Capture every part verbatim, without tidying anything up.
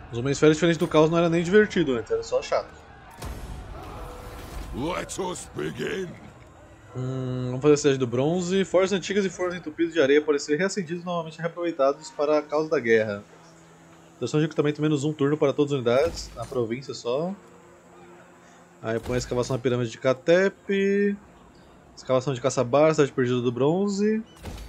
Os Homens Férias, diferente do Caos, não era nem divertido antes, era só chato. Let us begin. Hum, vamos fazer a cidade do bronze. Forjas antigas e fornos entupidos de areia podem ser reacendidos e novamente reaproveitados para a causa da guerra. Duração de recrutamento menos um turno para todas as unidades, na província só. Aí põe a escavação na pirâmide de Catep. Escavação de Caçabar, cidade perdida do bronze.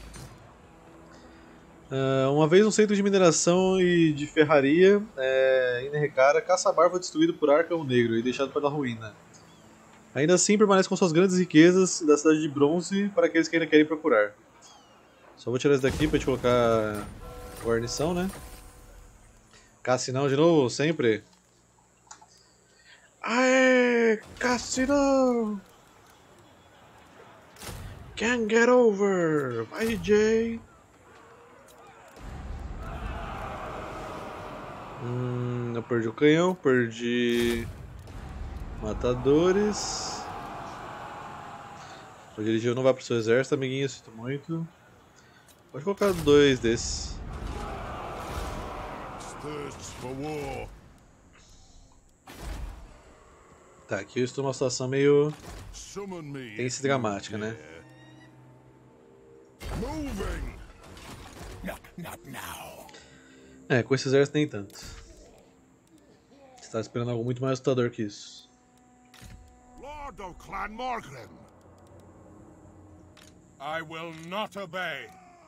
Uh, uma vez um centro de mineração e de ferraria é, em Nerrecara, Caçabar foi destruído por Arcão Negro e deixado pela ruína. Ainda assim, permanece com suas grandes riquezas da cidade de bronze para aqueles que ainda querem procurar. Só vou tirar isso daqui para gente colocar guarnição, né? Cassinão de novo, sempre. Aê, Cassinão! Can't get over! Vai, Jay! Hum, eu perdi o canhão, perdi matadores. O dirigir não vai pro seu exército, amiguinho, sinto muito. Pode colocar dois desses. Tá, aqui eu estou numa situação meio tensa e dramática, né? É, com esse exército nem tanto. Você tá esperando algo muito mais assustador que isso. Lord of Clan Morgrim. I will not obey.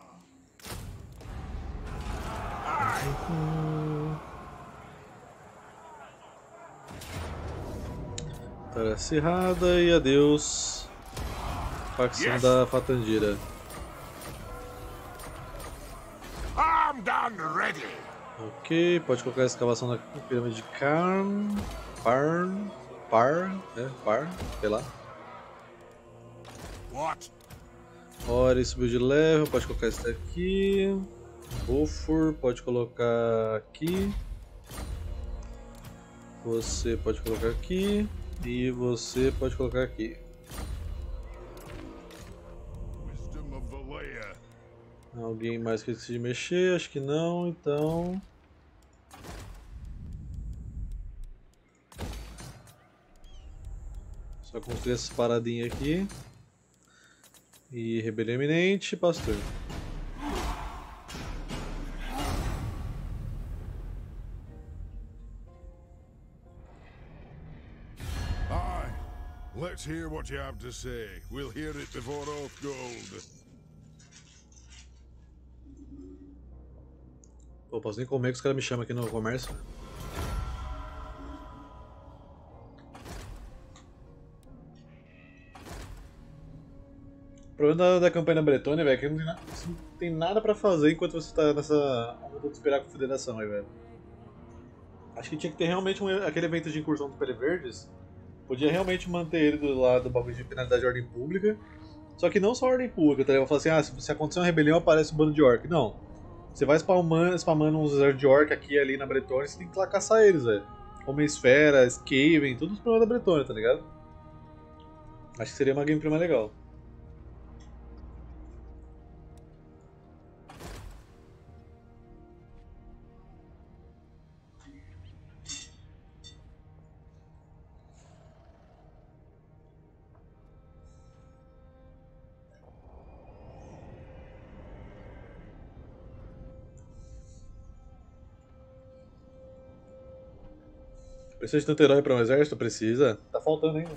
Batalha acirrada e adeus, facção yes. da Fatandira. Armed and ready. Ok, pode colocar a escavação na pirâmide de Karn. Parn. Par. É, Par, sei lá. What? Ori subiu de level, pode colocar esse daqui. Bufor, pode colocar aqui. Você pode colocar aqui. E você pode colocar aqui. Alguém mais que decide mexer? Acho que não, então... Só construir essas paradinhas aqui. E rebelião iminente, pastor. Aye, let's hear what you have to say. We'll hear it before oath gold. Pô, posso nem comer que os caras me chamam aqui no comércio. O problema da, da campanha da Bretônia, velho, é que não tem, na, não tem nada pra fazer enquanto você tá nessa onda de esperar a confederação aí, velho. Acho que tinha que ter realmente um, aquele evento de incursão dos Pereverdes. Podia realmente manter ele do lado do bagulho de penalidade de ordem pública. Só que não só ordem pública, tá ligado? Falar assim, ah, se, se acontecer uma rebelião aparece um bando de orc. Não. Você vai spamando, spamando uns exércitos de orc aqui e ali na Bretônia, você tem que ir lá caçar eles, velho. Homem-esfera, Skaven, todos os problemas da Bretônia, tá ligado? Acho que seria uma gameplay mais legal. Precisa de tanto herói pra um exército? Precisa. Tá faltando ainda.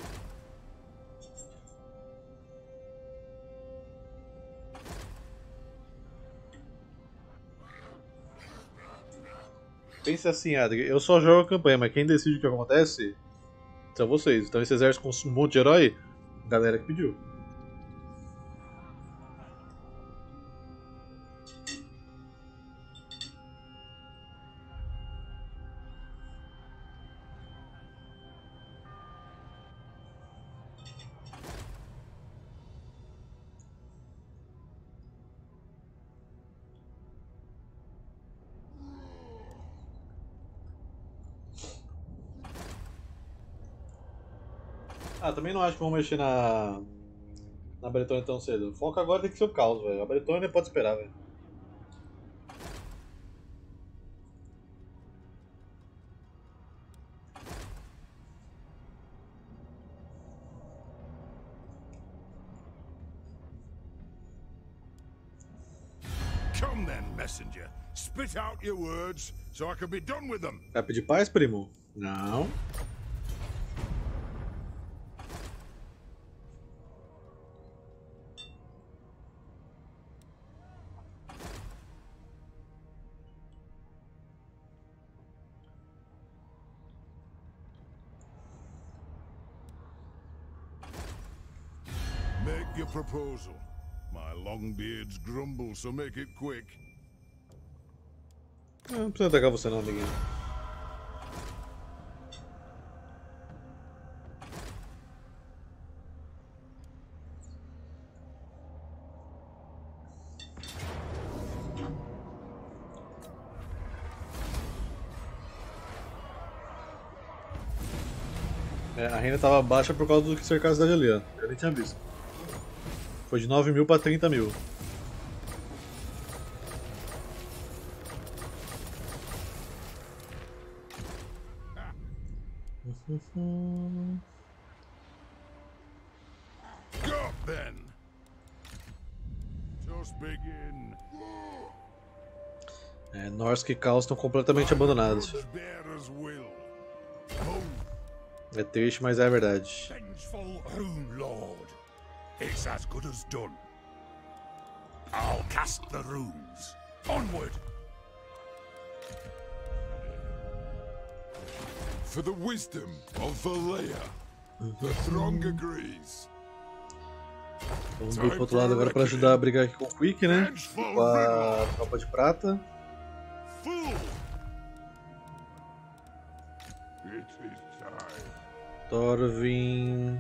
Pense assim, Adri, eu só jogo a campanha, mas quem decide o que acontece são vocês. Então esse exército com um monte de herói, a galera que pediu. Ah, também não acho que vão mexer na. Na Bretônia tão cedo. O foco agora tem que ser o caos, velho. A Bretônia pode esperar, velho. messenger. Spit out your words so I can be done with them. Vai pedir paz, primo? Não. Make your proposal. My longbeards grumble, so make it quick. Não precisa atacar você não, amiguinho. É, a renda tava baixa por causa do que cercar a cidade ali, ó. Eu nem tinha visto. Foi de nove mil pra trinta mil. Go then. Just begin. É, Norsk e Caos estão completamente abandonados. Bearers will. É triste, mas é a verdade. Vengeful Rune Lord. It's as good as done. I'll cast the runes. Onward. For the wisdom of Valea. The throng agrees. Vamos vir pro outro lado agora pra ajudar a brigar aqui com o Quick, né? Com a tropa de prata. Fool. It is time. Thorvin.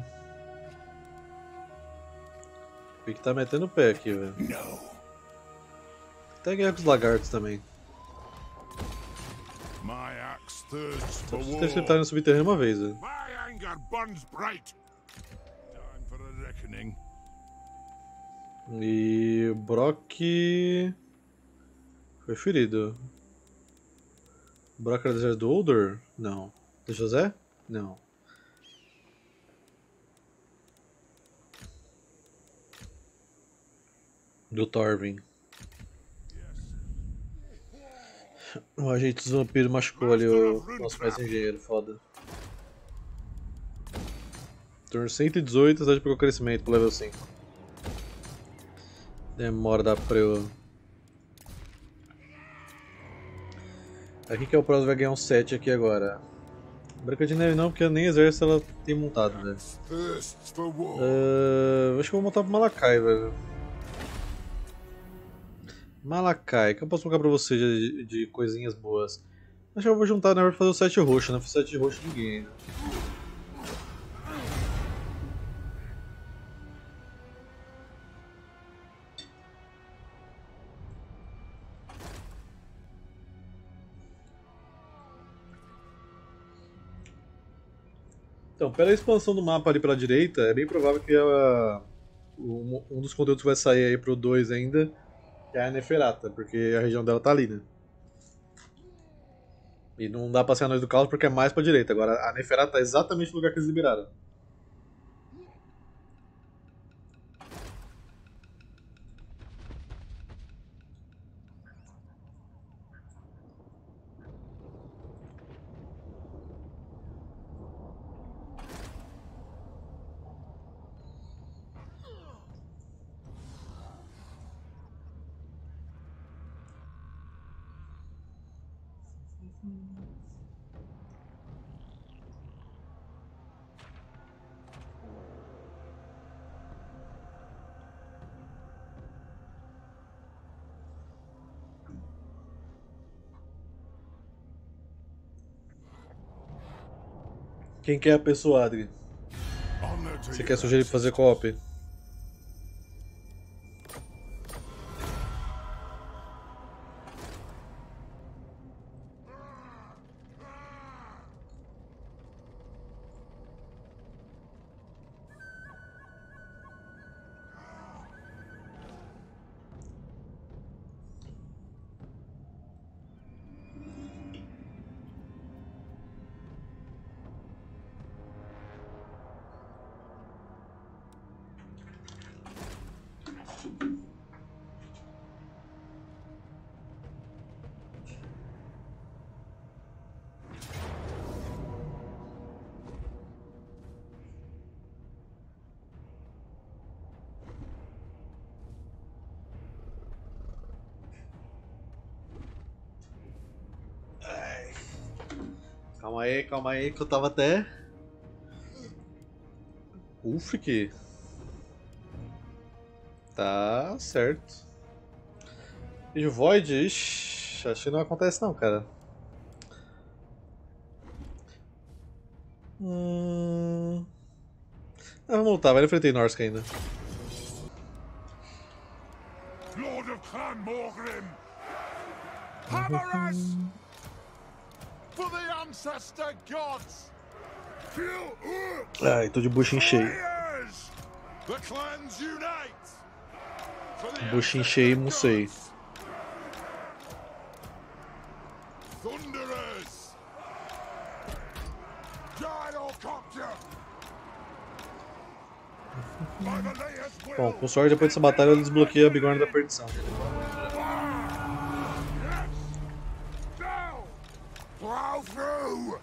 O Quick tá metendo o pé aqui, velho. No. Até guerra com os lagartos também. My axe thirsts Só for preciso war. interceptar no subterrâneo uma vez, velho. My anger burns bright. Time for a reckoning. E o Brock foi ferido. O Brock era do Older? Não. Do José? Não. Do Thorvin. O agente dos vampiros machucou ali o nosso mestre engenheiro, foda. Turno cento e dezoito, a cidade pegou crescimento pro level cinco. Demora da pra eu... Aqui que é o próximo, vai ganhar um sete aqui agora. Branca de Neve não, porque nem exército ela tem montado, velho. Thirsts for war. Uh, acho que eu vou montar pro Malakai, velho. Malakai, o que eu posso colocar pra você de, de coisinhas boas? Acho que eu vou juntar, né, pra fazer o sete roxo, né? Fiz sete roxo ninguém ainda. Então, pela expansão do mapa ali pela direita, é bem provável que a, um, um dos conteúdos que vai sair aí pro dois ainda é a Neferata, porque a região dela tá ali, né? E não dá pra ser a Noite do Caos porque é mais pra direita. Agora, a Neferata tá exatamente no lugar que eles liberaram. Quem quer a pessoa, Adri? Honor to Você your quer sugerir pra fazer co-op? Calma aí, calma aí, que eu tava até... Uf, que... Tá certo. E o Void, ixi, acho que não acontece não, cara. Hum... Ah, vamos lutar, vai enfrentar Norsk ainda. Lord of Clan Morgrim! Hammer us! For the ancestor gods! Kill Urks! Ai, tô de buchinho cheio. Warriors! The clans unite! For the Buchinho ancestor cheio, não sei. gods! Thunderers! Gyrocopter! By the Layer's will! Bom, com sorte, depois dessa batalha eu desbloqueei a Bigorna da Perdição. Now! Plow through!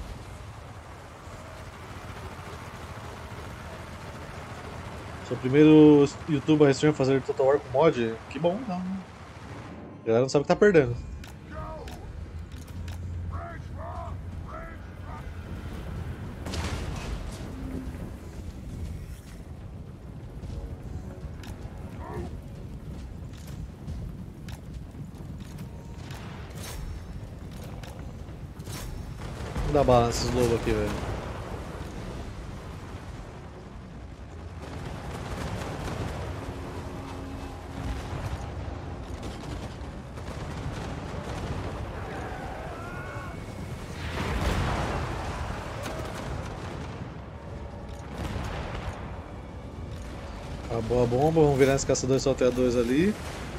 Sou o primeiro youtuber stream a fazer Total War com mod. Que bom, não. A galera não sabe o que tá perdendo. Vamos dar bala nesses lobos aqui, velho. Acabou a bomba, vamos virar esse caçador salteadores ali.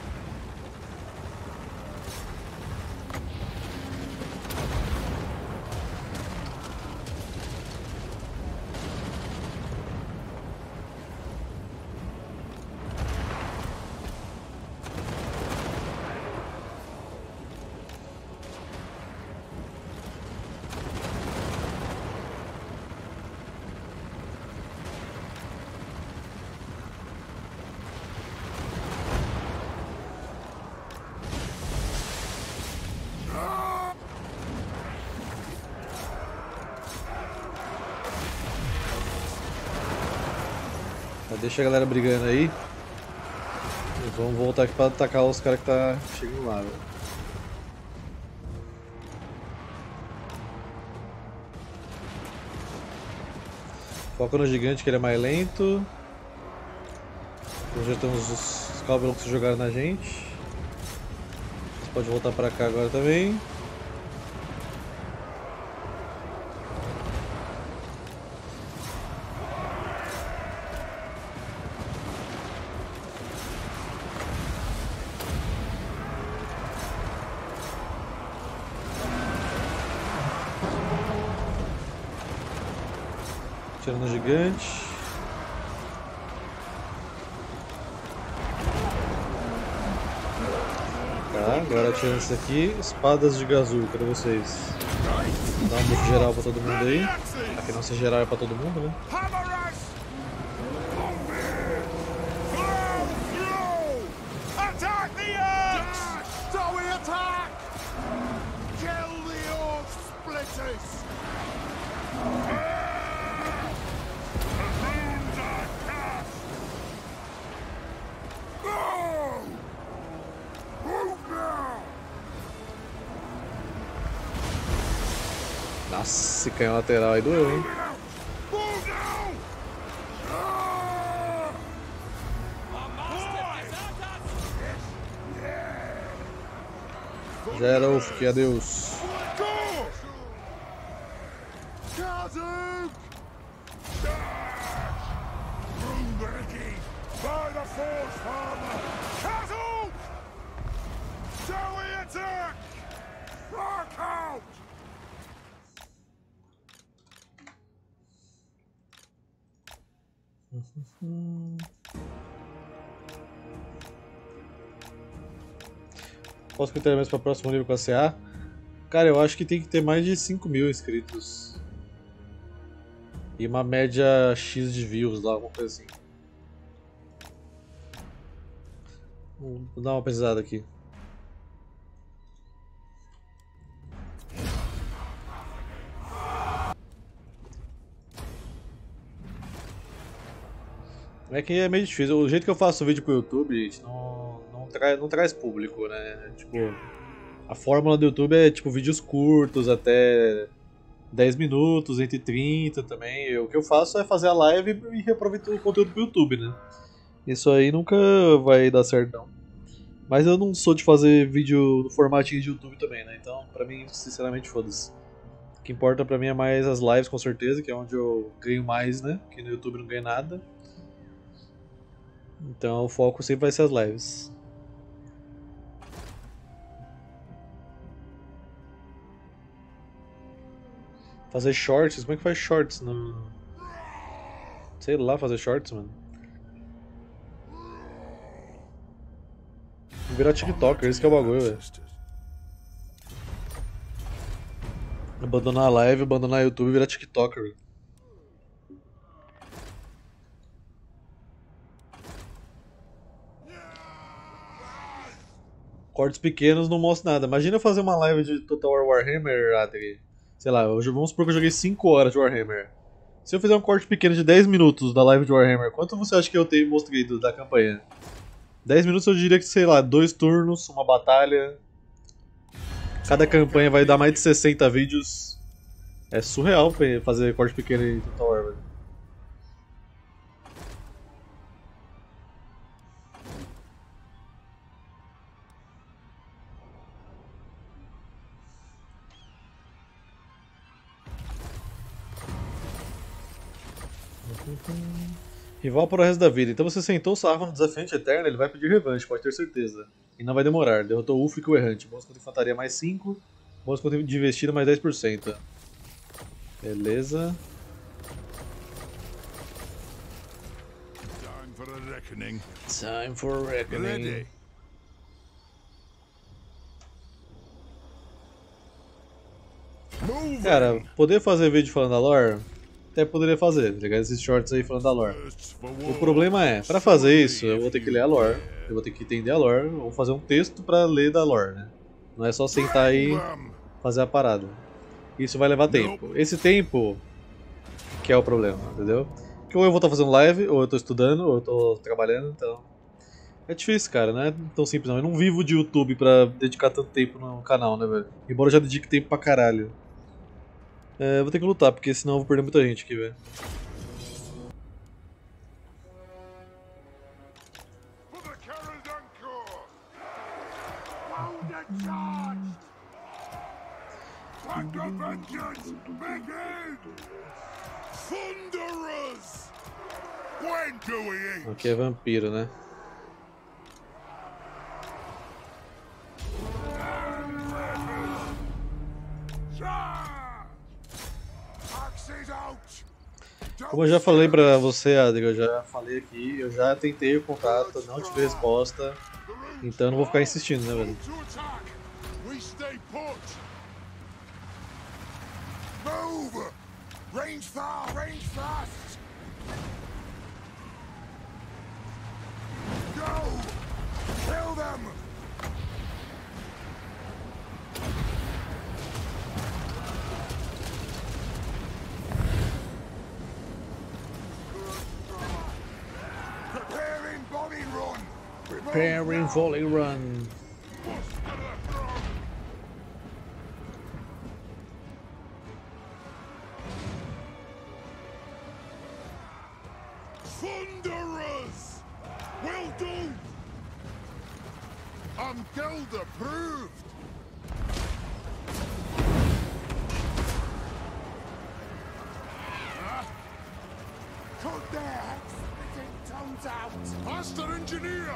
Deixa a galera brigando aí. E vamos voltar aqui pra atacar os caras que tá chegando lá, velho. Foca no gigante que ele é mais lento. Projetamos os Goblins que se jogaram na gente. Você pode voltar pra cá agora também. Tirando o gigante. Tá, agora tirando isso aqui. Espadas de Gazul, cadê vocês? Dá um buff geral pra todo mundo aí. Aqui não se geral é pra todo mundo, né? Nossa, esse canhão lateral aí doeu, hein? Já era o que adeus. Posso criar mais para o próximo nível com a C A? Cara, eu acho que tem que ter mais de cinco mil inscritos. E uma média X de views lá, alguma coisa assim. Vou dar uma pesquisada aqui. É que é meio difícil. O jeito que eu faço vídeo pro YouTube, gente, não, não, tra não traz público, né? Tipo, a fórmula do YouTube é tipo vídeos curtos, até dez minutos, entre trinta também. Eu, o que eu faço é fazer a live e reaproveito o conteúdo pro YouTube, né? Isso aí nunca vai dar certo, não. Mas eu não sou de fazer vídeo no formatinho de YouTube também, né? Então, pra mim, sinceramente, foda-se. O que importa pra mim é mais as lives, com certeza, que é onde eu ganho mais, né? Que no YouTube não ganho nada. Então o foco sempre vai ser as lives. Fazer shorts? Como é que faz shorts? No... Sei lá, fazer shorts, mano. Vou virar TikToker, esse que é o bagulho, velho. Abandonar a live, abandonar o YouTube e virar TikToker, velho. Cortes pequenos não mostram nada. Imagina eu fazer uma live de Total War Warhammer, Adri. Sei lá, eu, vamos supor que eu joguei cinco horas de Warhammer. Se eu fizer um corte pequeno de dez minutos da live de Warhammer, quanto você acha que eu tenho mostrei da campanha? dez minutos eu diria que, sei lá, dois turnos, uma batalha. Cada campanha vai dar mais de sessenta vídeos. É surreal fazer corte pequeno em Total War, velho. Rival para o resto da vida. Então você sentou o sarro no desafiante eterno, ele vai pedir revanche, pode ter certeza. E não vai demorar. Derrotou o Ulfric o Errante. Bônus contra infantaria mais cinco. Bônus contra de investida mais dez por cento. Beleza. Time for a reckoning. Time for reckoning. Ready. Cara, poder fazer vídeo falando da lore, até poderia fazer, tá ligado? Esses shorts aí falando da lore. O problema é, pra fazer isso, eu vou ter que ler a lore, eu vou ter que entender a lore, ou fazer um texto pra ler da lore, né? Não é só sentar aí e fazer a parada. Isso vai levar tempo. Esse tempo que é o problema, entendeu? Porque ou eu vou estar fazendo live, ou eu tô estudando, ou eu tô trabalhando, então... É difícil, cara, não é tão simples não. Eu não vivo de YouTube pra dedicar tanto tempo no canal, né, velho? Embora eu já dedique tempo pra caralho. É, vou ter que lutar, porque senão eu vou perder muita gente aqui, velho. Aqui é vampiro, né? Como eu já falei pra você, Adri, eu já falei aqui, eu já tentei o contato, não tive resposta, então eu não vou ficar insistindo, né, velho? Preparing volley run. Thunderers! Will do! I'm guild approved! Cut their heads, spitting tongues out! Master Engineer!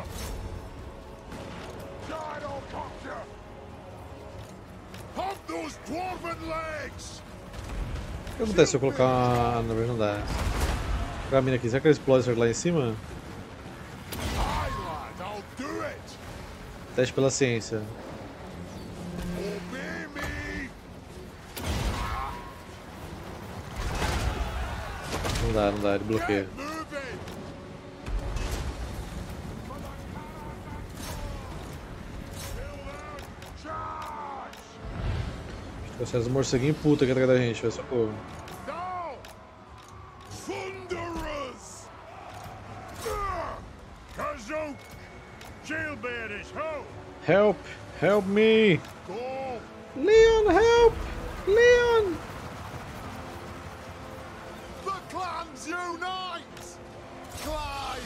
God, I'll pop you! Hop those dwarven legs! O que acontece se eu colocar uma... Na verdade não dá. Colocar a mina aqui, será que ela explode lá em cima? Teste pela ciência. Não dá, não dá, ele bloqueia. Trouxe os morceguinhos puta aqui atrás da gente, vai, socorro. Help! Help me! Go! Leon, help! Leon! The clans unite! Clive!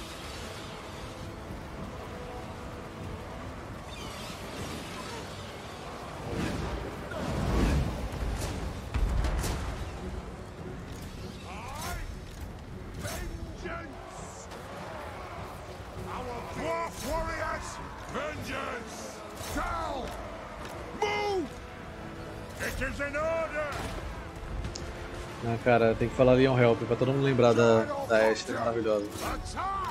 Vengeance! Our dwarf warriors! Vengeance! Tell! Move! It is an order! Ah, cara, tem que falar Leon Help pra todo mundo lembrar da, da Ashe maravilhosa. Attack!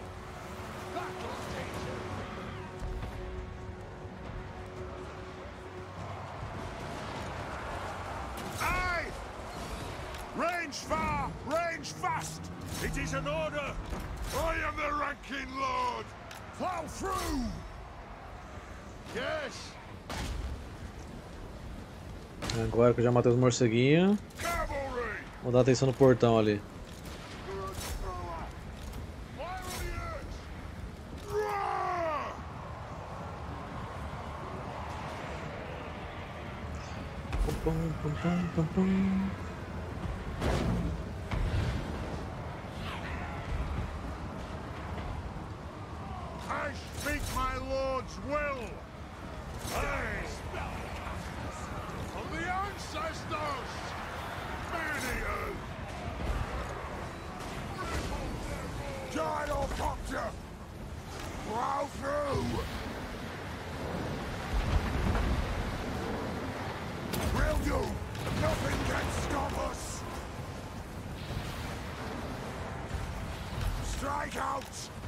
Aye! Range far, range fast! It is an order! I am the ranking lord! Plow through! Yes! Agora que eu já matei os morceguinhos, Cavalry! vou dar atenção no portão ali. Pum, pum, pum, pum, pum. I speak my lord's will! Aye! From the ancestors! Many Gyrocopter! Plow through! Will do! Nothing can stop us! Strike out!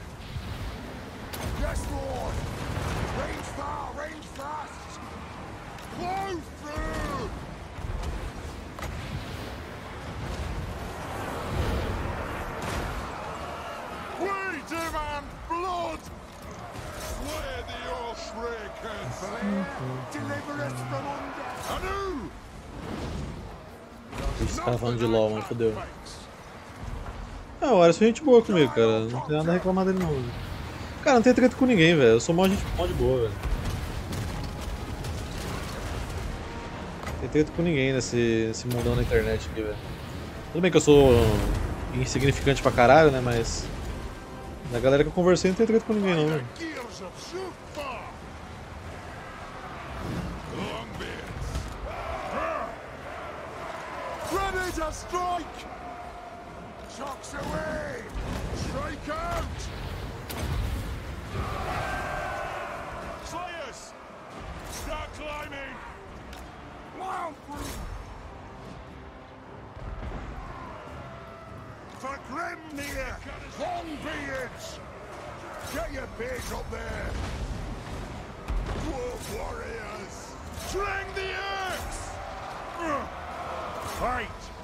Yes, Lord! Range far, range fast! Plow through! We demand blood! Slay the Oathbreakers! Deliver us from under! Anu! Esse cara falando de LOL, mano, fodeu. Ah, o Ares foi gente boa comigo, cara. Não tem nada a reclamar dele não. Cara, não tem treta com ninguém, velho. Eu sou mó gente mó de boa, velho. Não tem treta com ninguém nesse, nesse mundão na internet aqui, velho. Tudo bem que eu sou insignificante pra caralho, né, mas... Da galera que eu conversei não tem treta com ninguém não, velho. Ready to strike! Shocks away! Strike out! Slayers! Start climbing! Wow! For Grimnir! Longbeards! Get your base up there! Dwarf warriors! Sling the axe! Ugh. Fight!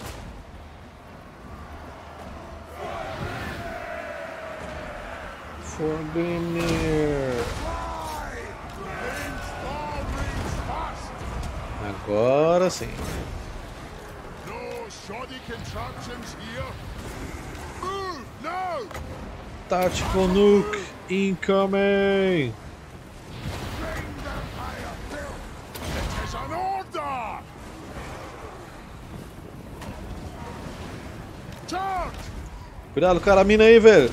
For Grimnir. Agora sim. No shoddy contraptions here. Move! No! Tactical nuke incoming. It is an order! Charge! Cuidado, cara, a mina aí, velho.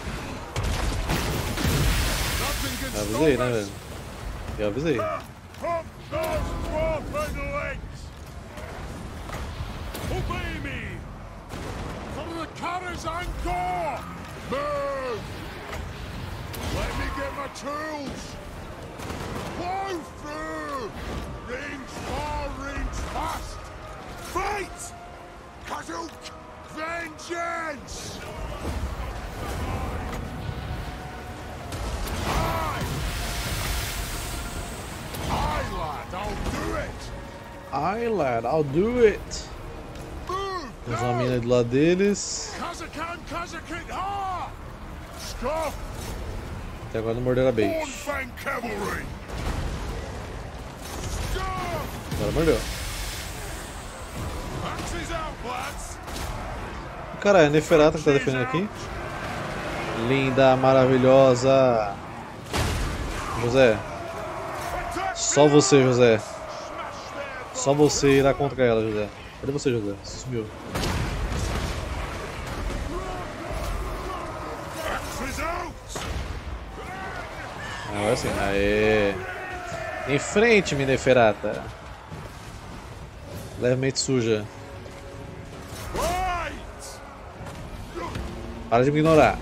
Nothing can Já avisei, stop né, us. velho? Já avisei. Pump those dwarven legs! Obey me! For the Karazhan Gore! Move! Let me get my tools! Plow through! Range far, range fast! Fight! Kazuk! Vengeance! Aye! Aye, lad, I'll do it! Ai, lad, I'll do it. Move! Temos uma mina aí do lado deles. Kazakan, Kazakit, ha! Scuff! Até agora não morderam a bait. Bornfang Cavalry! Scuff! Agora mordeu. Axes out, lads! Cara, é a Neferata que tá defendendo aqui. Linda, maravilhosa. José, Só você, José. Só você irá contra ela, José. Cadê você, José? Você sumiu. Agora sim. Aê. Em frente, Mineferata. Levemente suja. Para de me ignorar.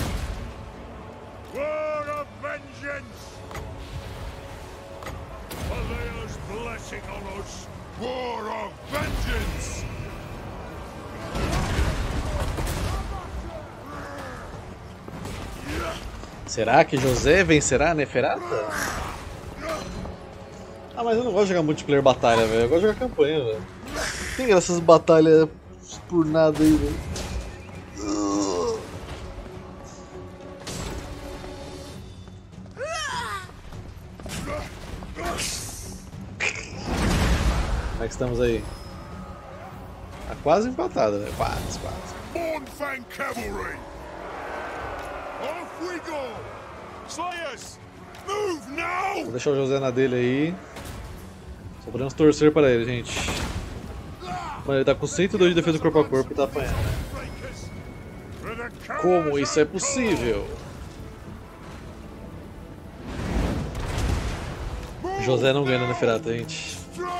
Será que José vencerá a Neferata? Ah, mas eu não gosto de jogar multiplayer batalha, velho. Eu gosto de jogar campanha, velho. Tem essas batalhas por nada aí, velho. Como é que estamos aí? Tá quase empatado, velho. Quase, quase. Mournfang Cavalry! Off we go! Slayers! Move now! Vou deixar o José na dele aí. Só podemos torcer para ele, gente. Mano, ele tá com cento e dois de defesa corpo a corpo e tá apanhando. Como isso é possível? José não ganha na Neferata, gente.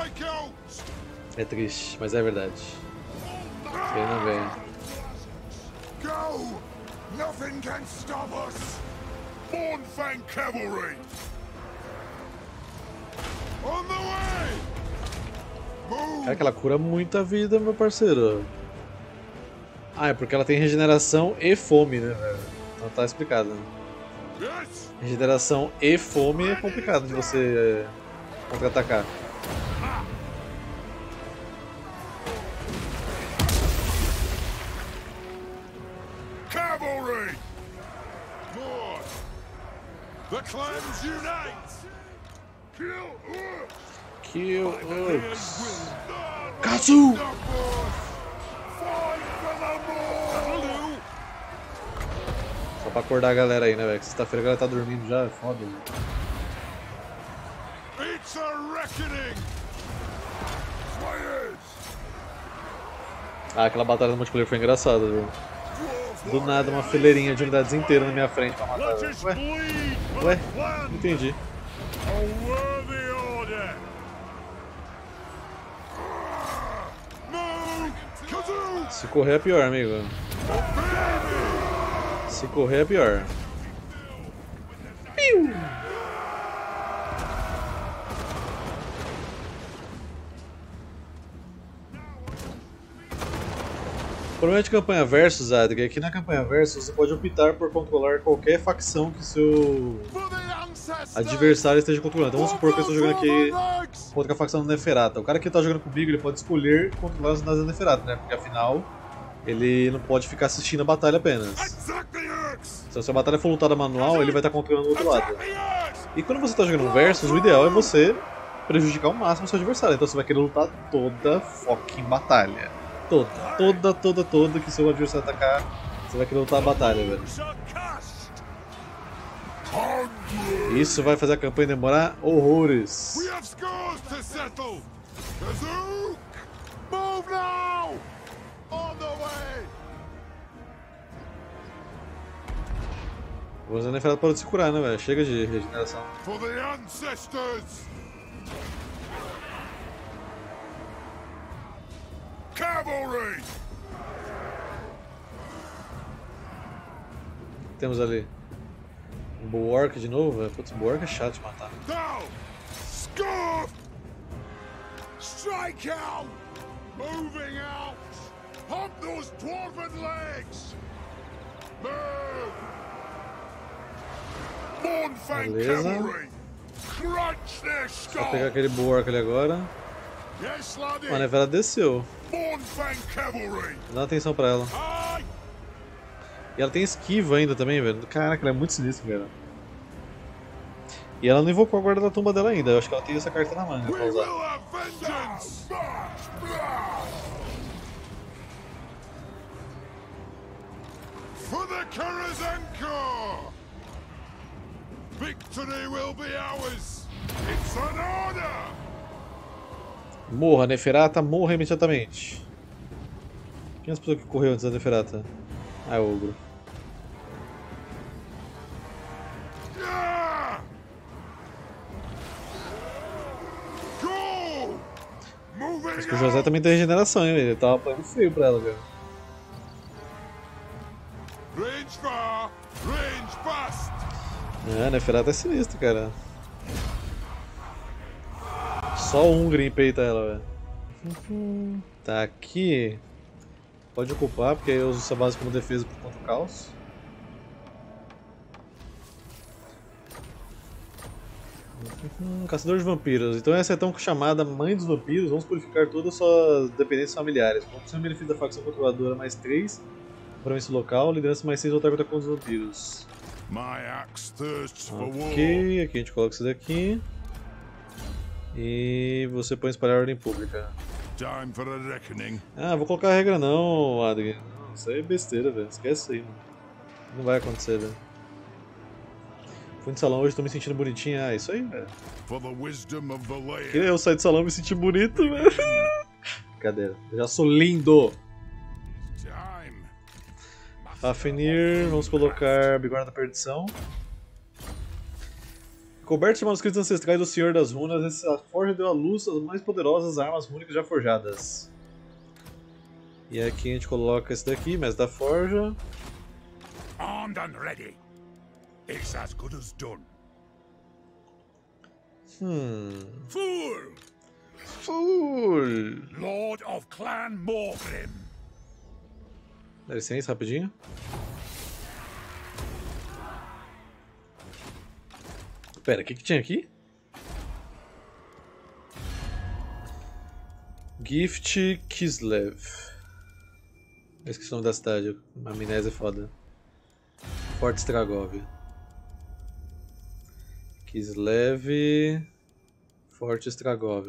É triste, mas é verdade. Ele não ganha. Go! Nothing can stop us! Mournfang Cavalry! On the way! Move! Cara, que ela cura muita vida, meu parceiro. Ah, é porque ela tem regeneração e fome, né, velho? Então tá explicado. Né? Yes! Regeneração e fome é complicado de você é, contra-atacar. Cavalry! More! The clans unite! Kill Urks! Kill Urks! Kazu! Kazu! Só pra acordar a galera aí, né, velho? Sexta-feira a galera tá dormindo já, é foda. Né? It's a reckoning! Slayers! Ah, aquela batalha no multiplayer foi engraçada, viu? Do nada, uma fileirinha de unidades inteiras na minha frente pra matar. Ué? Ué? Não entendi. Se correr é pior, amigo. Se correr é pior. Piu! O problema de campanha versus, Adri, é que na campanha versus você pode optar por controlar qualquer facção que seu adversário esteja controlando. Então vamos supor que eu estou jogando aqui contra a facção do Neferata. O cara que está jogando comigo ele pode escolher controlar as unidades da Neferata, né? Porque afinal ele não pode ficar assistindo a batalha apenas. Então, se a batalha for lutada manual, ele vai estar controlando o outro lado. E quando você está jogando versus, o ideal é você prejudicar ao máximo o seu adversário. Então você vai querer lutar toda fucking batalha. Toda, toda, toda, toda que seu adversário atacar, você vai querer lutar a batalha, velho. Isso vai fazer a campanha demorar horrores. O Zé Neferata pode se curar, né, velho? Chega de regeneração. Cavalry! Temos ali um Bulwark de novo, velho. Putz, Bulwark é chato de matar. Now! Scarf! Strike out! Moving out! Hump those dwarven legs! Move! Mournfang Beleza. Cavalry! Crunch their Vou pegar skull! aquele Bulwark ali agora. Yes, laddie! Mano, a Neferata desceu. Mournfang Cavalry! Dá atenção pra ela. Aye! E ela tem esquiva ainda também, velho. Caraca, ela é muito sinistra, velho. E ela não invocou a guarda da tumba dela ainda. Eu acho que ela tem essa carta na manga pra We usar. will have vengeance! For the Karazanko! Victory will be ours! It's an order! Morra, Neferata, morra imediatamente. Quem é as pessoas que correu antes da Neferata? Ah, é o ogro. Yeah! Go! Moving Acho que o José out! também tem regeneração, hein, velho? Ele tava apanhando feio pra ela, cara. Range far, range fast! É, a Neferata é sinistro, cara. Só um Green peita ela, velho. Tá aqui. Pode ocupar, porque eu uso essa base como defesa contra o caos. Hum, Caçador de vampiros. Então essa é tão chamada Mãe dos Vampiros. Vamos purificar todas as suas dependências familiares. Com o benefício da facção controladora mais três. Compromisso local. Liderança mais seis. Voltar contra contra os vampiros. My axe thirsts for war. Ok, aqui a gente coloca isso daqui. E você põe espalhar a ordem pública. Time for a reckoning. Ah, vou colocar a regra não, Adrien. Não, isso aí é besteira, velho. Esquece isso aí, mano. Não vai acontecer, velho. Fui no salão hoje, tô me sentindo bonitinho. Ah, isso aí, velho. For the wisdom of the land. Queria eu sair do salão e me sentir bonito, velho. Brincadeira. Eu já sou lindo. Time. Fafnir, vamos colocar Bigorna da Perdição. Coberto de manuscritos ancestrais do Senhor das Runas, essa forja deu à luz as mais poderosas armas rúnicas já forjadas. E aqui a gente coloca esse daqui, Mestre da Forja. Armed and ready. It's as good as done. Hmm. Fool! Full. Lord of Clan Morgrim. Dá licença, rapidinho. Pera, o que, que tinha aqui? Gift Kislev. Eu esqueci o nome da cidade, a amnésia é foda. Forte Stragov. Kislev. Forte Stragov.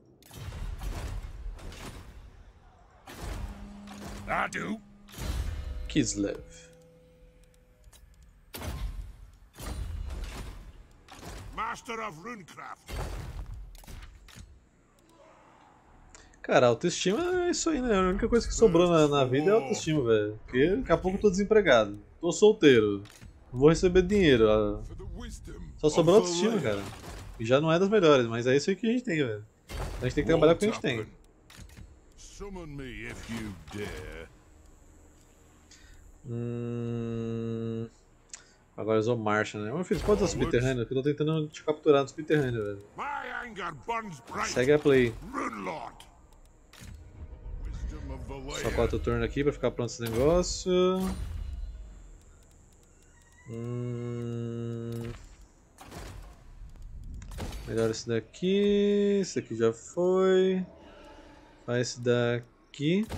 I do. Kislev. Master of Runecraft. Cara, autoestima é isso aí, né? A única coisa que sobrou na, na vida é autoestima, velho. Porque daqui a pouco eu tô desempregado. Tô solteiro. Não vou receber dinheiro. ah. For the wisdom Só sobrou of the autoestima, land. cara. E já não é das melhores, mas é isso aí que a gente tem, velho. A gente tem que trabalhar com o que a gente tem. Summon me if you dare. Hum... Agora usou marcha, né? Meu filho, você pode usar subterrâneo? Que eu tô tentando te capturar no subterrâneo, velho. My anger burns bright. Segue a play. Runelord. Wisdom of the Só land. quatro turnos aqui pra ficar pronto esse negócio. Hum... Melhor esse daqui. Esse aqui já foi. Faz esse daqui.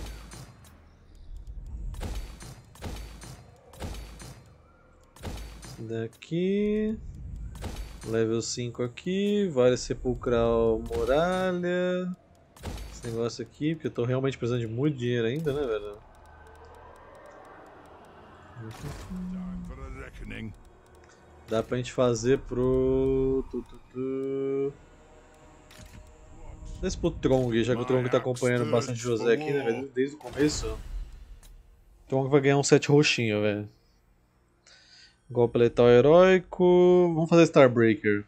Esse daqui. Level cinco aqui. Vale sepulcral muralha. Esse negócio aqui, porque eu tô realmente precisando de muito dinheiro ainda, né, velho? Time for a reckoning. Dá pra gente fazer pro... Tu, tu, tu. Desce pro Trong, já que o Trong tá acompanhando bastante José aqui, né, velho? Desde o começo. O Trong vai ganhar um set roxinho, velho. Golpe letal heróico. Vamos fazer Starbreaker.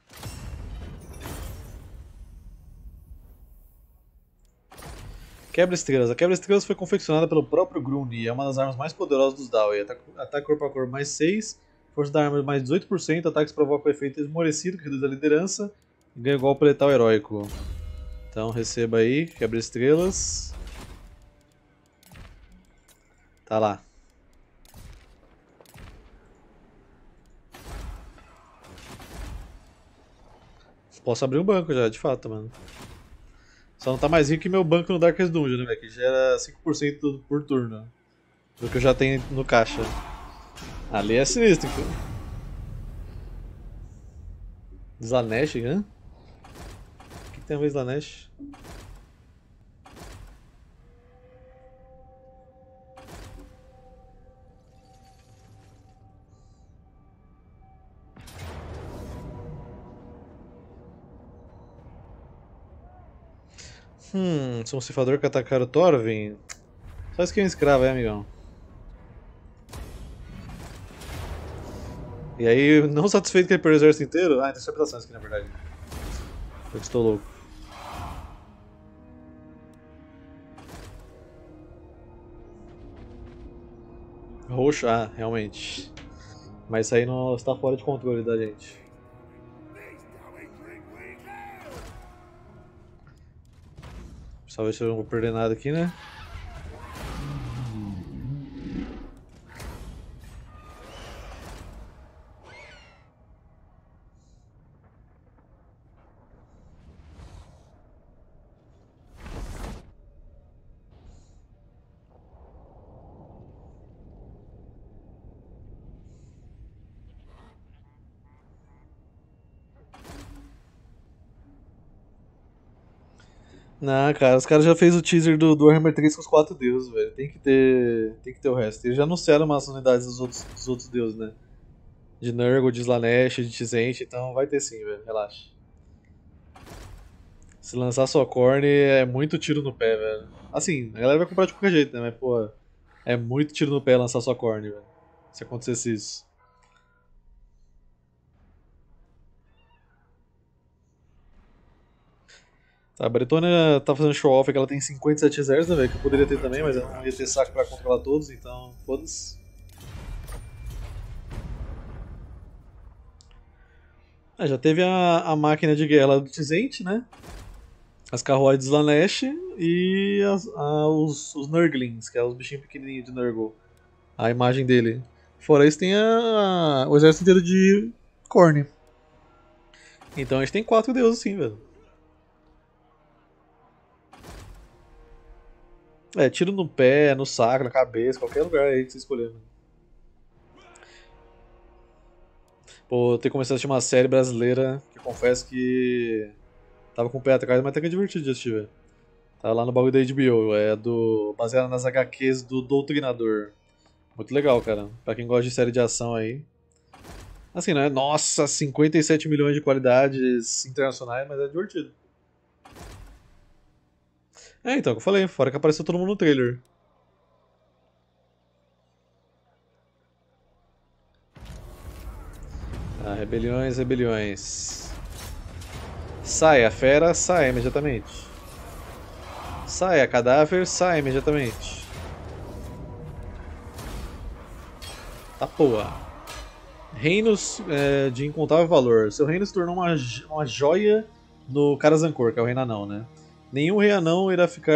Quebra-estrelas. A quebra-estrelas foi confeccionada pelo próprio Gruni e é uma das armas mais poderosas dos Daoi. Ataque, ataque corpo a corpo mais seis, força da arma mais dezoito por cento, ataques provocam o efeito esmorecido, que reduz a liderança, e ganha golpe letal heróico. Então receba aí, quebra-estrelas. Tá lá. Posso abrir um banco já, de fato, mano. Só não tá mais rico que meu banco no Darkest Dungeon, né, velho? Que gera cinco por cento por turno. Do que eu já tenho no caixa. Ali é sinistro, cara. Slanesh, né? O que tem a ver Slanesh? Hum, sou um cifador que atacaram o Thorvin. Só skin escravo, é, amigão? E aí, não satisfeito que ele perdeu o exército inteiro? Ah, tem interpretações aqui na verdade. Eu estou louco. Roxo, ah, realmente. Mas isso aí não está fora de controle da gente. Só ver se eu não vou perder nada aqui, né? Não, cara, os caras já fez o teaser do, do Warhammer três com os quatro deuses, velho. Tem que ter. Tem que ter o resto. Eles já anunciaram umas unidades dos outros, dos outros deuses, né? De Nurgle, de Slaanesh, de Tzent, então vai ter sim, velho. Relaxa. Se lançar sua Corne é muito tiro no pé, velho. Assim, a galera vai comprar de qualquer jeito, né? Mas, pô, é muito tiro no pé lançar sua Corne, velho. Se acontecesse isso. Tá, a Bretônia tá fazendo show-off que ela tem cinquenta e sete exércitos, né, velho? Que eu poderia ter também, mas eu não ia ter saco pra controlar todos, então foda-se. Ah, já teve a, a máquina de guerra do Tzent, né? As carruagens de Slaanesh e as, a, os, os Nurglings, que é os bichinhos pequenininhos de Nurgle. A imagem dele. Fora isso tem a, o exército inteiro de Khorne. Então a gente tem quatro deuses sim, velho. É, tiro no pé, no saco, na cabeça, qualquer lugar aí que você escolher. Mano. Pô, eu tenho que começar a assistir uma série brasileira que eu confesso que tava com o pé atrás, mas até que é divertido de assistir, velho. Tá lá no bagulho da H B O, é do baseado nas H Qs do Doutrinador. Muito legal, cara. Pra quem gosta de série de ação aí. Assim, não é, nossa, cinquenta e sete milhões de qualidades internacionais, mas é divertido. É, então, o que eu falei, fora que apareceu todo mundo no trailer. Tá, rebeliões, rebeliões. Sai a fera, sai imediatamente. Sai a cadáver, sai imediatamente. Tá boa. Reinos é, de incontável valor. Seu reino se tornou uma, uma joia no Karazankor, que é o reino anão, né? Nenhum rei anão irá ficar...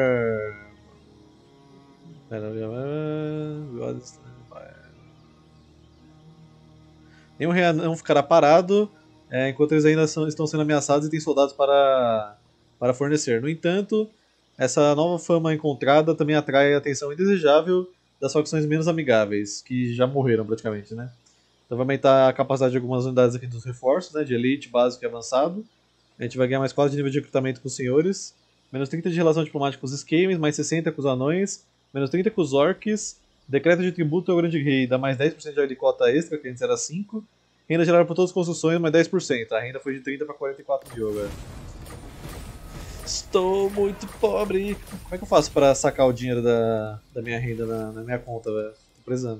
Nenhum rei anão ficará parado é, enquanto eles ainda são, estão sendo ameaçados e têm soldados para, para fornecer. No entanto, essa nova fama encontrada também atrai a atenção indesejável das facções menos amigáveis, que já morreram praticamente, né? Então vai aumentar a capacidade de algumas unidades aqui dos reforços, né? De elite, básico e avançado. A gente vai ganhar mais quatro de nível de recrutamento com os senhores. Menos trinta de relação diplomática com os Skaven, mais sessenta com os anões. Menos trinta com os orcs. Decreto de tributo ao grande rei dá mais dez por cento de cota extra, que antes era cinco. Renda gerada por todas as construções, mais dez por cento. A renda foi de trinta para quarenta e quatro mil agora. Estou muito pobre. Como é que eu faço para sacar o dinheiro da, da minha renda na, na minha conta, velho? Tô precisando.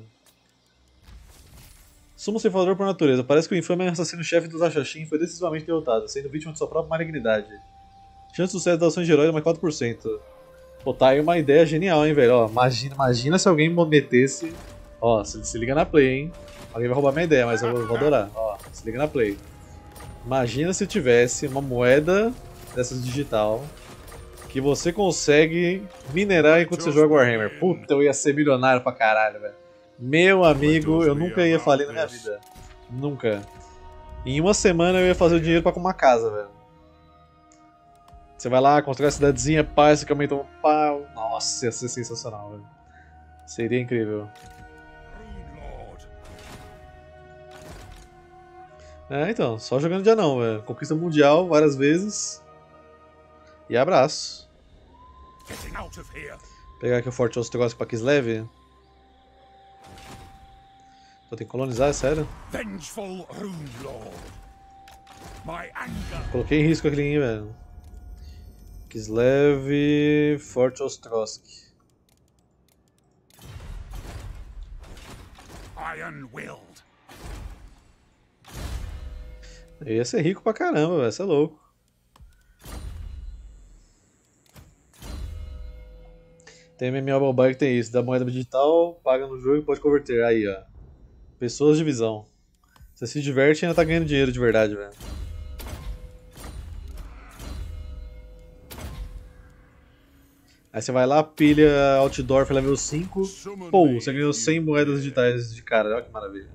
Sumo ceifador por natureza. Parece que o infame assassino-chefe dos Ashashin foi decisivamente derrotado, sendo vítima de sua própria malignidade. Chance de sucesso das ações de herói é mais quatro por cento. Pô, tá aí uma ideia genial, hein, velho. Ó, imagina, imagina se alguém metesse... Ó, se, se liga na play, hein. Alguém vai roubar minha ideia, mas eu vou, vou adorar. Ó, se liga na play. Imagina se tivesse uma moeda dessas digital que você consegue minerar enquanto você joga Warhammer. Puta, eu ia ser milionário pra caralho, velho. Meu amigo, eu nunca ia falir na minha vida. Nunca. Em uma semana eu ia fazer o dinheiro pra comprar uma casa, velho. Você vai lá, constrói a cidadezinha, pá, esse caminho toma um pau. Nossa, ia ser sensacional, velho. Seria incrível. É, então, só jogando de anão, velho. Conquista mundial várias vezes. E abraço. Vou pegar aqui o Forte Ostrogoth pra Kislev. Só tem que colonizar, é sério? Coloquei em risco aquele, velho. Kislev, Fort Ostrosk. Iron-willed. Ia ser rico pra caramba, velho. Você é louco. Tem M M O Mobile que tem isso. Dá moeda digital, paga no jogo e pode converter. Aí, ó. Pessoas de visão. Você se diverte e ainda tá ganhando dinheiro de verdade, velho. Aí você vai lá, pilha Outdoor level cinco. Pô, você ganhou cem moedas digitais de cara. Olha que maravilha.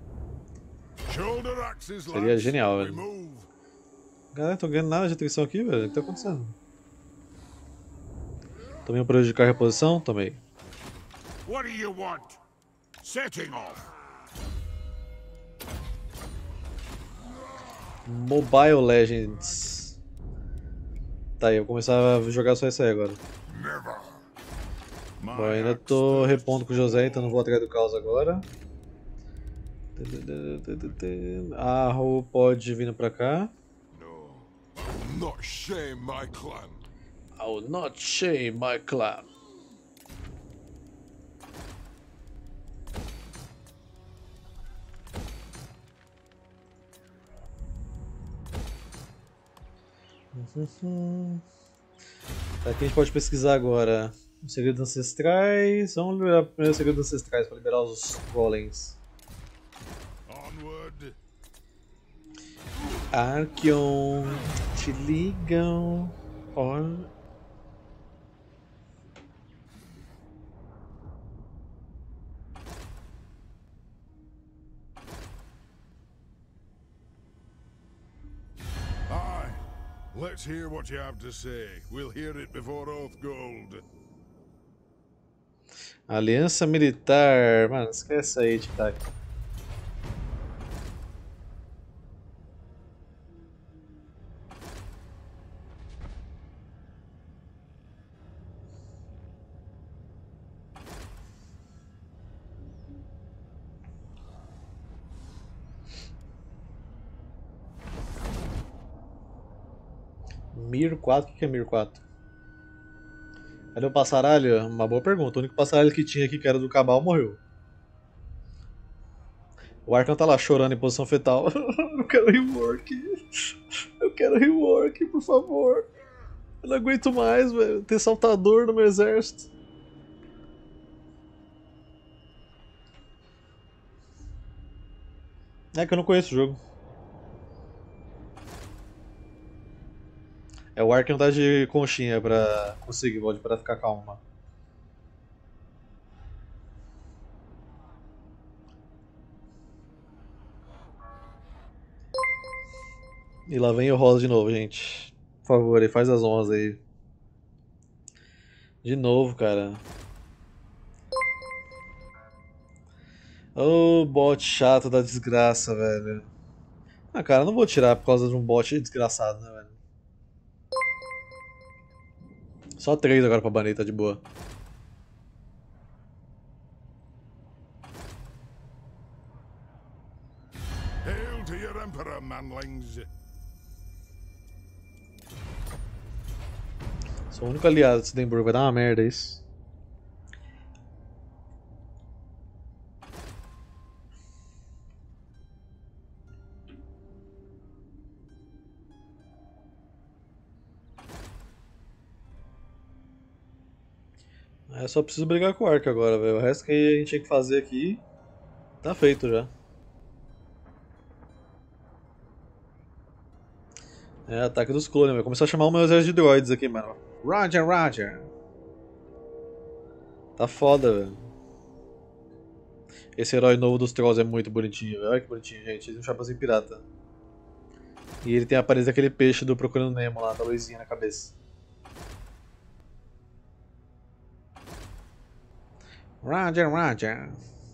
Seria genial, velho. Galera, tô ganhando nada de atrição aqui, velho. O que tá acontecendo? Tomei um prejudicar a reposição? Tomei. What do you want? Setting off. Mobile Legends. Tá aí, eu vou começar a jogar só isso aí agora. Bom, ainda tô repondo com o José, então não vou atrás do caos agora. Arro pode vir pra cá. Not shame my clan. I will not shame my clan. Aqui a gente pode pesquisar agora os segredos ancestrais. Vamos liberar primeiro os segredos ancestrais para liberar os golems. Onward. Archeon, te ligam. On. Aye. Let's hear what you have to say. We'll hear it before Oathgold. Aliança Militar. Mano, esquece aí, Tic-Tac. Mir quatro? O que é Mir quatro? Cadê o passaralho? Uma boa pergunta. O único passaralho que tinha aqui, que era do Cabal, morreu. O Arkham tá lá chorando em posição fetal. Eu quero rework. Eu quero rework, por favor. Eu não aguento mais, velho. Ter saltador no meu exército. É que eu não conheço o jogo. É, o Arkham tá de conchinha pra conseguir, Vold, pra ficar calma. E lá vem o Rosa de novo, gente. Por favor, aí, faz as honras aí. De novo, cara. Ô, oh, bot chato da desgraça, velho. Ah, cara, eu não vou tirar por causa de um bot desgraçado, né, velho? Só três agora pra banir, tá de boa. Hail to your emperor, manlings. Sou o único aliado de Swedenborg, vai dar uma merda isso. Eu só preciso brigar com o Ark agora, velho. O resto que a gente tinha que fazer aqui tá feito já. É, ataque dos clones, velho. Começou a chamar o meu exército de droids aqui, mano. Roger, Roger. Tá foda, velho. Esse herói novo dos Trolls é muito bonitinho, velho. Olha que bonitinho, gente. Ele é um chapeuzinho pirata. E ele tem a aparência daquele peixe do Procurando Nemo lá, da luzinha na cabeça. Roger, Roger.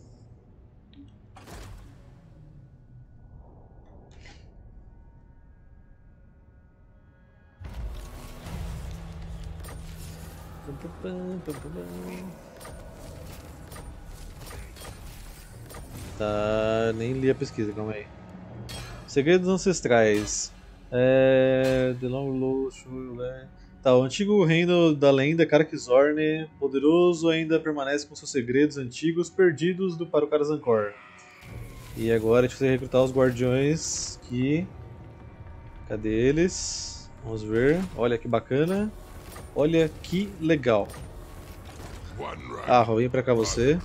Tá, nem li a pesquisa, calma aí. Segredos ancestrais. É. The Long Low, Tá, o antigo reino da lenda Karak-Zorn, poderoso, ainda permanece com seus segredos antigos perdidos do, para o Kazancor. E agora a gente precisa recrutar os guardiões que... Cadê eles? Vamos ver. Olha que bacana. Olha que legal. Ah, vem pra cá você.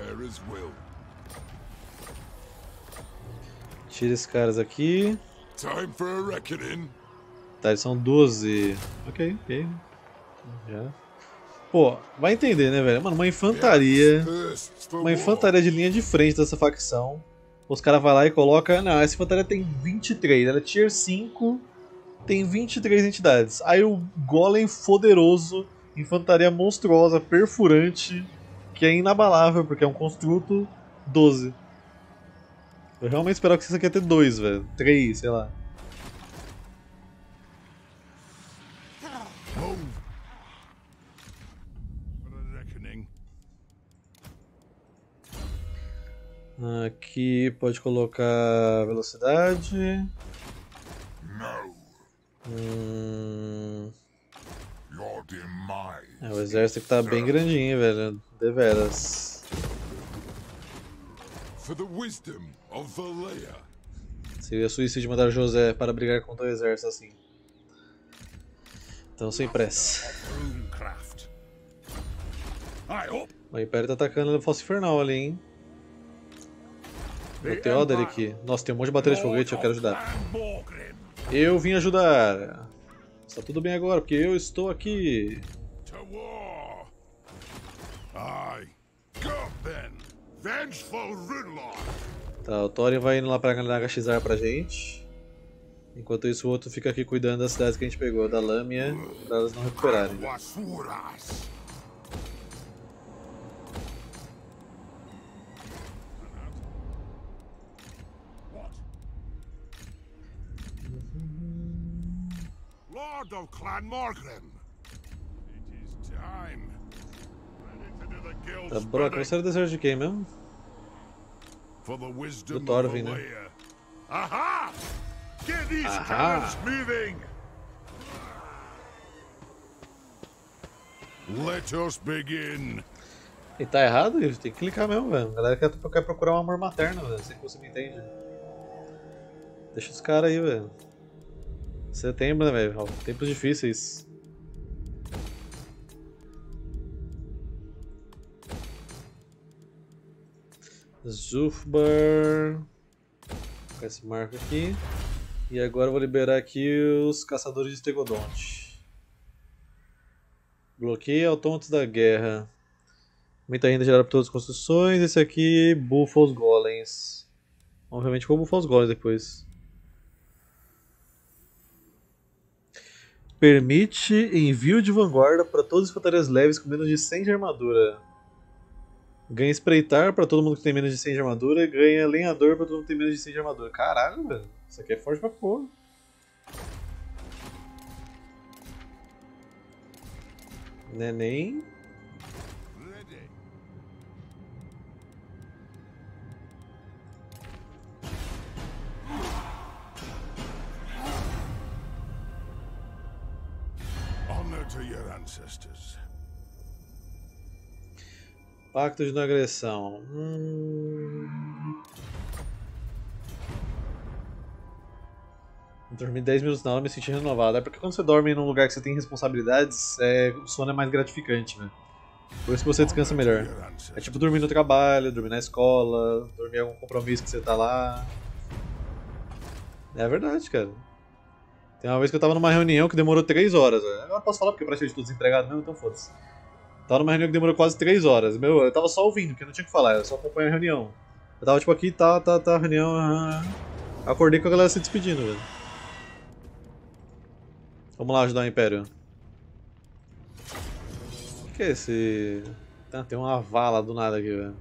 Tira esses caras aqui. Tá, eles são doze. Ok, ok. Já. Pô, vai entender, né, velho? Mano, uma infantaria. Uma infantaria de linha de frente dessa facção. Os caras vão lá e colocam. Não, essa infantaria tem vinte e três. Ela é tier cinco. Tem vinte e três entidades. Aí o Golem poderoso, infantaria monstruosa, perfurante, que é inabalável, porque é um construto, doze. Eu realmente esperava que isso aqui ia ter dois, velho. três, sei lá. Aqui pode colocar velocidade. Hum... É, o exército que tá bem grandinho, velho. Deveras. Seria suicídio mandar José para brigar contra o exército assim. Então sem pressa. O Império tá atacando o Fosso Infernal ali, hein? O Theoder aqui. Nossa, tem um monte de bateria de foguete, eu quero ajudar. Eu vim ajudar. Está tudo bem agora, porque eu estou aqui. Tá, o Thorin vai indo lá pra Nagashizar pra gente. Enquanto isso, o outro fica aqui cuidando das cidades que a gente pegou, da Lâmia, pra elas não recuperarem. Lord of Clan Morgrim. It is time. Ready to do the guild. Tá, Brock, você era do desejo de quem mesmo? For the wisdom do Thorvin, né? Aha! Get these cannons moving. Let us begin. E tá errado isso, tem que clicar mesmo, velho. A galera quer, quer procurar um amor materno, velho. Sei que você me entende. Deixa os caras aí, velho. Setembro, né, velho? Tempos difíceis. Zufbar. Vou colocar esse marco aqui. E agora eu vou liberar aqui os caçadores de Tegodonte. Bloqueia autômatos da guerra. Aumenta a renda gerada por todas as construções. Esse aqui, buffa os golems. Obviamente vou buffar os golems depois. Permite envio de vanguarda para todas as infantarias leves com menos de cem de armadura. Ganha espreitar para todo mundo que tem menos de cem de armadura e ganha lenhador para todo mundo que tem menos de cem de armadura. Caralho, velho. Isso aqui é forte pra porra. Neném. To your ancestors. Pacto de não agressão. Hum... Dormir dez minutos na hora e me sentir renovado. É porque quando você dorme num lugar que você tem responsabilidades, é... o sono é mais gratificante, né? Por isso que você descansa melhor. É tipo dormir no trabalho, dormir na escola, dormir em algum compromisso que você tá lá. É verdade, cara. Tem uma vez que eu tava numa reunião que demorou três horas. Agora eu posso falar porque eu praticamente estou desempregado mesmo, então foda-se. Tava numa reunião que demorou quase três horas. Meu, eu tava só ouvindo, porque não tinha o que falar, eu só acompanhei a reunião. Eu tava tipo aqui, tá, tá, tá, reunião. Uh... Acordei com a galera se despedindo, velho. Vamos lá ajudar o Império. O que é esse. Ah, tem uma vala do nada aqui, velho.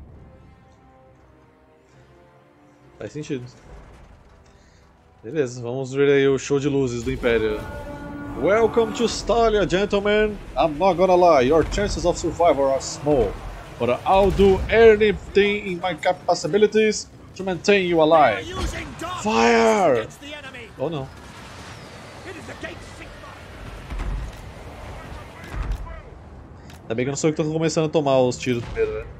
Faz sentido. Beleza, vamos ver aí o show de luzes do Império. Welcome to Stalia, gentlemen. I'm not gonna lie, your chances of survival are small, but I'll do anything in my capabilities to maintain you alive. Fire! Oh não. Ainda bem que eu não sou eu que tô começando a tomar os tiros primeiro, velho.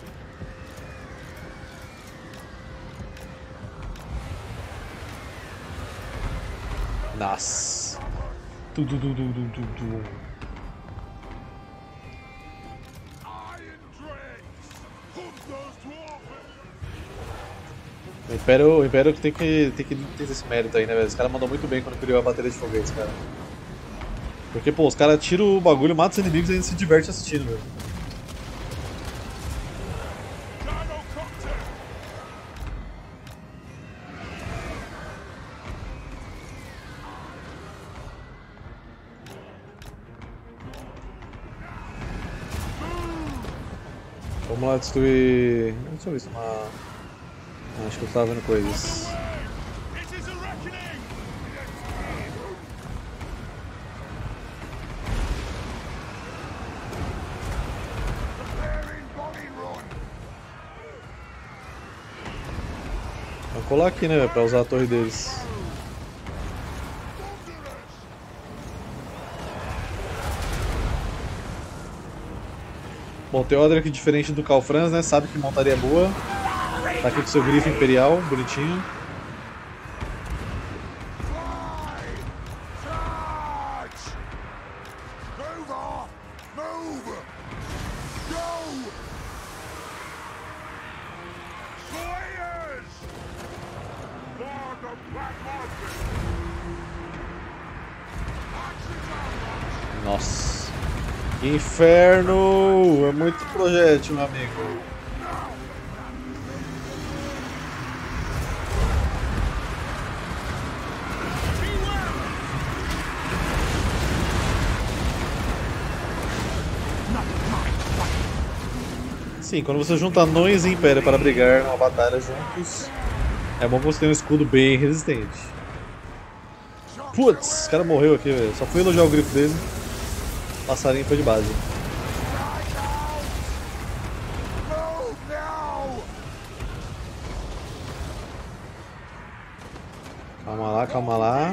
Nossa. Tu, tu, tu, tu, tu, tu, tu. O Império, o Império tem que, tem que ter esse mérito aí, né, velho? Os caras mandam muito bem quando criou a bateria de foguetes, cara. Porque, pô, os caras tiram o bagulho, matam os inimigos e ainda se diverte assistindo, velho. Vamos lá destruir... Deixa eu ver se é uma... Acho que eu tava vendo coisas. Vou colar aqui, né, pra usar a torre deles. Bom, Theoderic, diferente do Calfrans, né, sabe que montaria é boa. Tá aqui com seu grifo imperial, bonitinho. Nossa. Inferno! É muito projétil, meu amigo. Sim, quando você junta anões e Império para brigar numa batalha juntos, é bom que você tenha um escudo bem resistente. Putz, o cara morreu aqui, velho. Só fui elogiar o grifo dele. O passarinho foi de base. Calma lá, calma lá.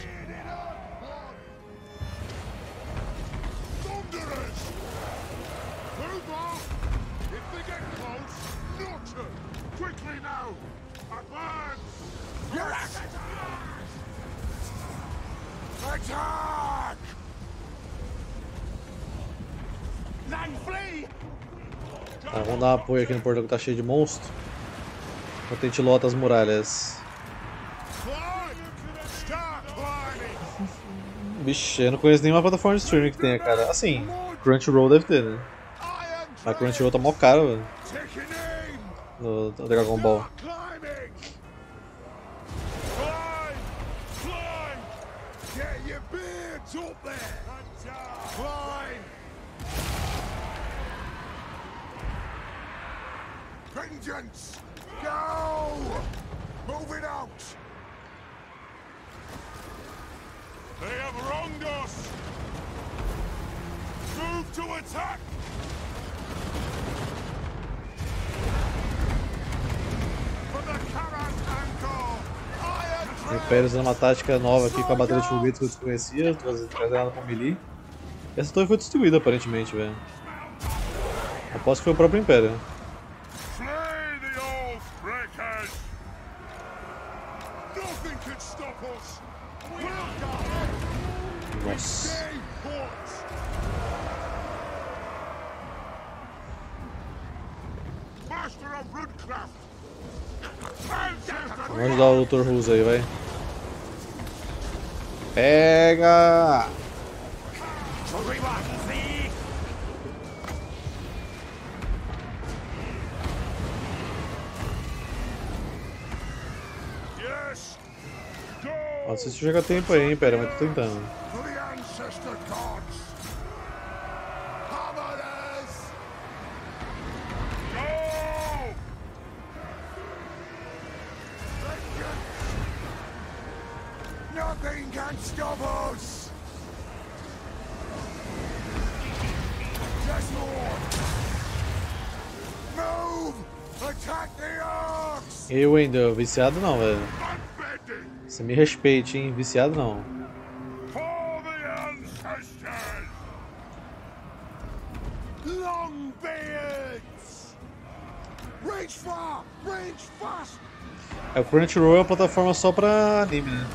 Tá, vamos dar um apoio aqui no portão que tá cheio de monstro. Enquanto a gente lota as muralhas. Vixe, eu não conheço nenhuma plataforma de streaming que tenha, cara. Assim, Crunchyroll deve ter, né? A Crunchyroll tá mó caro, velho. No, no Dragon Ball. Vengeance! Go! Move it out! They have wronged us! Move to attack! For the Karan Angkor! O Império usando uma tática nova aqui com a bateria de foguetes que eu desconhecia, trazendo ela pra melee. Essa torre foi destruída aparentemente, velho. Aposto que foi o próprio Império. Nossa. Vamos ajudar o doutor Russo aí, vai. Pega! Não sei se chega tempo aí, hein, pera, mas tô tentando. Nothing can stop us. Just more. Move! Attack the orcs! Eu ainda, viciado não, velho. Você me respeite, hein? Viciado não. For the ancestors! Longbeards! Reach far! Reach fast! É, o Crunchyroll é uma plataforma só pra anime, né?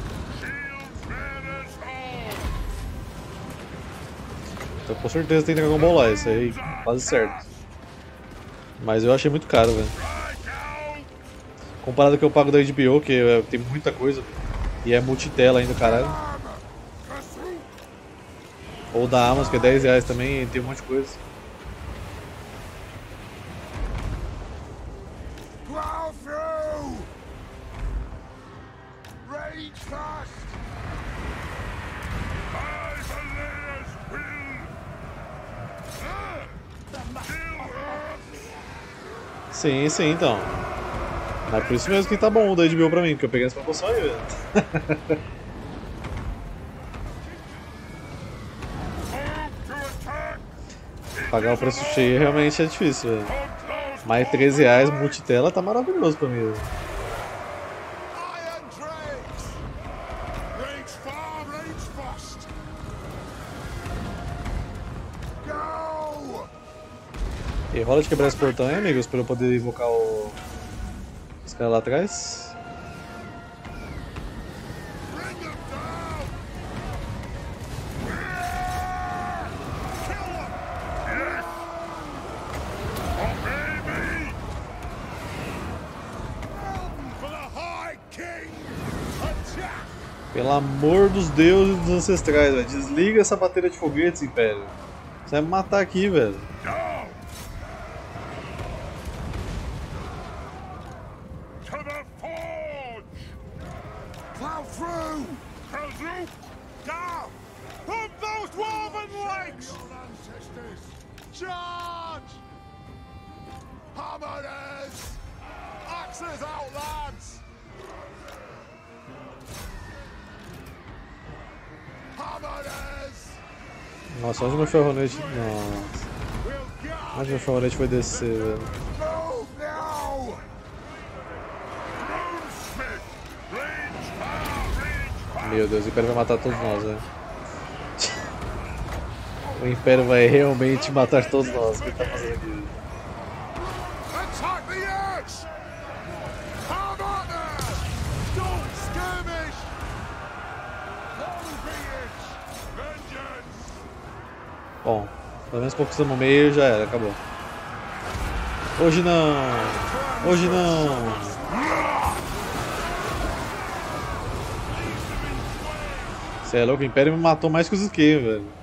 Então com certeza tem Dragon Ball lá, isso aí quase certo. Mas eu achei muito caro, velho. Comparado com o que eu pago da H B O, que é, tem muita coisa. E é multitela ainda, caralho. Ou da Amazon, que é dez reais também, e tem um monte de coisa. Plow through! Rage fast! Sim, sim, então. Mas por isso mesmo que tá bom o da H B O pra mim, porque eu peguei essa promoção aí, velho. Pagar o preço cheio realmente é difícil, velho. Mas treze reais multitela tá maravilhoso pra mim, velho. E rola de quebrar esse portão aí, amigos, pra eu poder invocar o... os caras lá atrás. Pelo amor dos deuses dos ancestrais, velho. Desliga essa bateria de foguetes, Império. Você vai me matar aqui, velho. Nossa, onde meu ferronete... Nossa. Onde meu ferronete foi descer, velho? Meu Deus, o Império vai matar todos nós, velho. O Império vai realmente matar todos nós. O que ele tá fazendo aqui? Bom, pelo menos conquistamos no meio e já era, acabou. Hoje não! Hoje não! Você é louco, o Império me matou mais que os Skins, velho.